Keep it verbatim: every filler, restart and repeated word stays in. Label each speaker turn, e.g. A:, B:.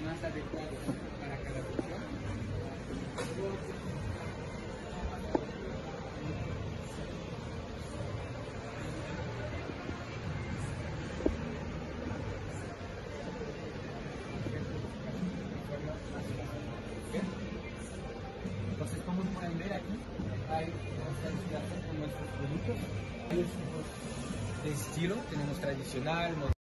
A: más adecuados para cada función. Entonces, como pueden ver aquí, hay nuestra instalación con nuestros productos. Hay de estilo, tenemos tradicional,